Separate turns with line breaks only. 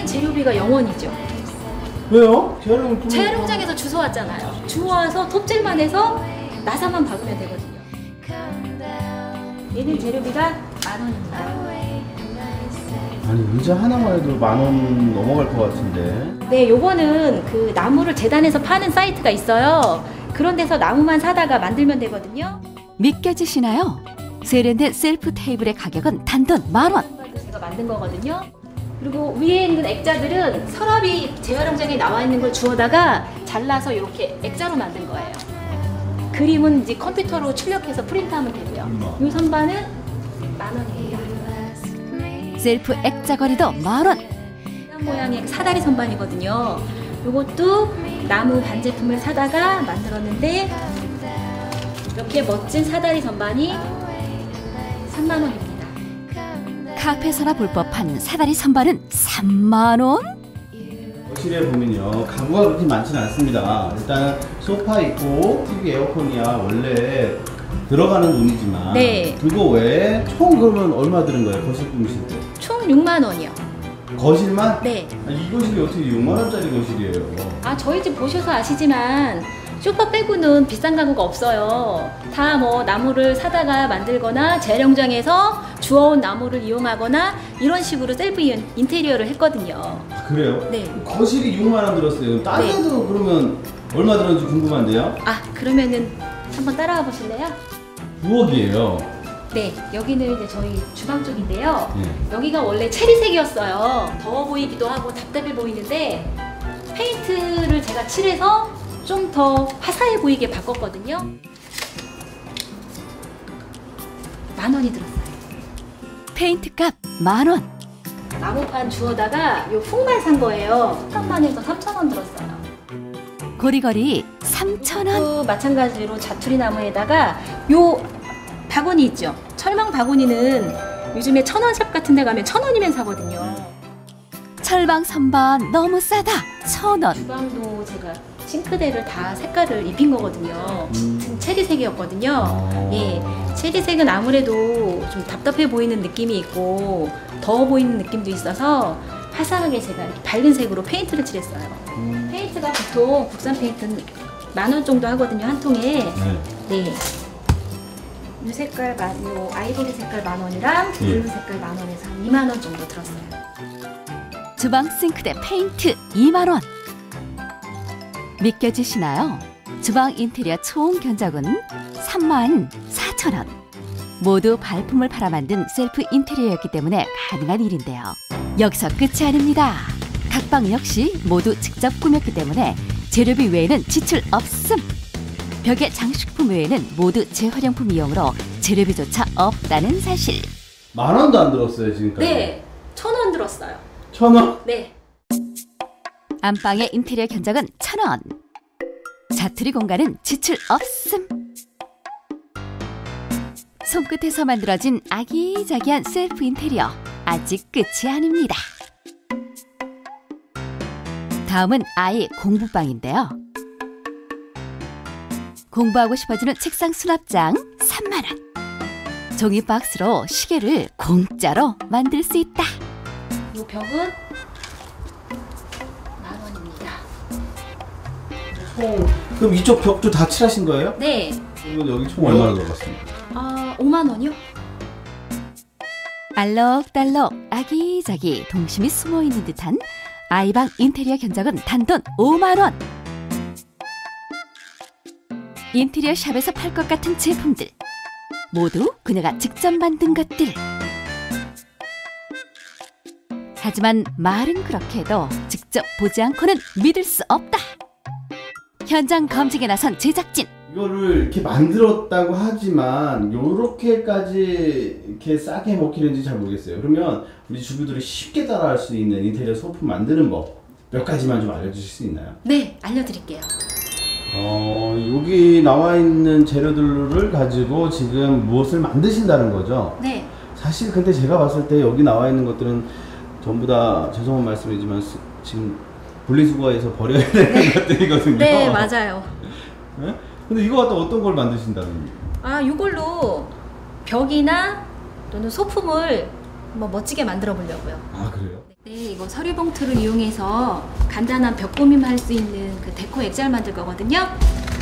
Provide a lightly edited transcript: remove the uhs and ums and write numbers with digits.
재료비가 0원이죠.
왜요?
재활용장에서 주워왔잖아요. 주워와서 톱질만 해서 나사만 박으면 되거든요. 얘는 재료비가 10,000원입니다.
아니 의자 하나만 해도 10,000원 넘어갈 것 같은데.
네, 요거는 그 나무를 재단해서 파는 사이트가 있어요. 그런 데서 나무만 사다가 만들면 되거든요.
믿겨지시나요? 세련된 셀프 테이블의 가격은 단돈 10,000원.
제가 만든 거거든요. 그리고 위에 있는 액자들은 서랍이 재활용장에 나와 있는 걸 주워다가 잘라서 이렇게 액자로 만든 거예요. 그림은 이제 컴퓨터로 출력해서 프린트하면 되고요. 이 선반은 10,000원이에요.
셀프 액자거리도 10,000원.
이런 모양의 사다리 선반이거든요. 이것도 나무 반제품을 사다가 만들었는데 이렇게 멋진 사다리 선반이 30,000원입니다.
카페에서나 볼 법한 사다리 선반은 30,000원?
거실에 보면요 가구가 그렇게 많지는 않습니다. 일단 소파 있고 TV 에어컨이야 원래 들어가는 돈이지만
네.
그거 외에 총 그러면 얼마 드는 거예요? 거실 꾸미실 때?
총 60,000원이요.
거실만?
네.
이 거실이 어떻게 60,000원짜리 거실이에요?
아, 저희 집 보셔서 아시지만 소파 빼고는 비싼 가구가 없어요. 다 뭐 나무를 사다가 만들거나 재활용장에서 주워온 나무를 이용하거나 이런 식으로 셀프 인테리어를 했거든요.
아, 그래요?
네.
거실이 60,000원 들었어요. 딴 데도 그러면 얼마 들었는지 궁금한데요?
아, 그러면은 한번 따라와 보실래요?
부엌이에요.
네, 여기는 이제 저희 주방 쪽인데요.
네.
여기가 원래 체리색이었어요. 더워 보이기도 하고 답답해 보이는데 페인트를 제가 칠해서 좀 더 화사해 보이게 바꿨거든요. 10,000원이 들었어요.
페인트값 10,000원.
나무판 주워다가 요 훅만 산 거예요. 훅만 해서 3,000원 들었어요.
고리고리 3,000원.
또 마찬가지로 자투리 나무에다가 요 바구니 있죠. 철망 바구니는 요즘에 1,000원 샵 같은 데 가면 1,000원이면 사거든요.
철방 선반 너무 싸다. 1,000원.
주방도 제가 싱크대를 다 색깔을 입힌 거거든요. 체리색이었거든요. 예, 체리색은 아무래도 좀 답답해 보이는 느낌이 있고 더워 보이는 느낌도 있어서 화사하게 제가 이렇게 밝은 색으로 페인트를 칠했어요. 페인트가 보통 국산 페인트는 10,000원 정도 하거든요, 한 통에. 네. 이 색깔, 요 아이보리 색깔 10,000원이랑 블루 색깔 10,000원에서 한 20,000원 정도 들었어요.
주방 싱크대 페인트 20,000원. 믿겨지시나요? 주방 인테리어 총 견적은 34,000원. 모두 발품을 팔아 만든 셀프 인테리어였기 때문에 가능한 일인데요. 여기서 끝이 아닙니다. 각 방 역시 모두 직접 꾸몄기 때문에 재료비 외에는 지출 없음. 벽의 장식품 외에는 모두 재활용품 이용으로 재료비조차 없다는 사실.
10,000원도 안 들었어요 지금까지?
네, 1,000원 들었어요.
1,000원?
네.
안방의 인테리어 견적은 1,000원. 자투리 공간은 지출 없음. 손끝에서 만들어진 아기자기한 셀프 인테리어 아직 끝이 아닙니다. 다음은 아이 공부방인데요. 공부하고 싶어지는 책상 수납장 30,000원. 종이 박스로 시계를 공짜로 만들 수 있다.
이 벽은 10,000원입니다.
그럼 이쪽 벽도 다 칠하신 거예요?
네.
그러면 여기 총 얼마나 들어갔습니까?
50,000원이요?
알록달록 아기자기 동심이 숨어있는 듯한 아이방 인테리어 견적은 단돈 50,000원. 인테리어 샵에서 팔 것 같은 제품들 모두 그녀가 직접 만든 것들. 하지만 말은 그렇게 해도 직접 보지 않고는 믿을 수 없다. 현장 검증에 나선 제작진.
이거를 이렇게 만들었다고 하지만 요렇게까지 이렇게 싸게 먹히는지 잘 모르겠어요. 그러면 우리 주부들이 쉽게 따라할 수 있는 인테리어 소품 만드는 법 몇 가지만 좀 알려주실 수 있나요?
네, 알려드릴게요.
여기 나와 있는 재료들을 가지고 지금 무엇을 만드신다는 거죠?
네.
사실 근데 제가 봤을 때 여기 나와 있는 것들은 전부 다 죄송한 말씀이지만 지금 분리수거해서 버려야 되는 것들이거든요.
네, 맞아요.
네? 근데 이거 갖다 어떤 걸 만드신다는?
이걸로 벽이나 또는 소품을 뭐 멋지게 만들어 보려고요.
아, 그래요?
네, 이거 서류 봉투를 이용해서 간단한 벽 꾸밈 할 수 있는 그 데코 액자를 만들 거거든요.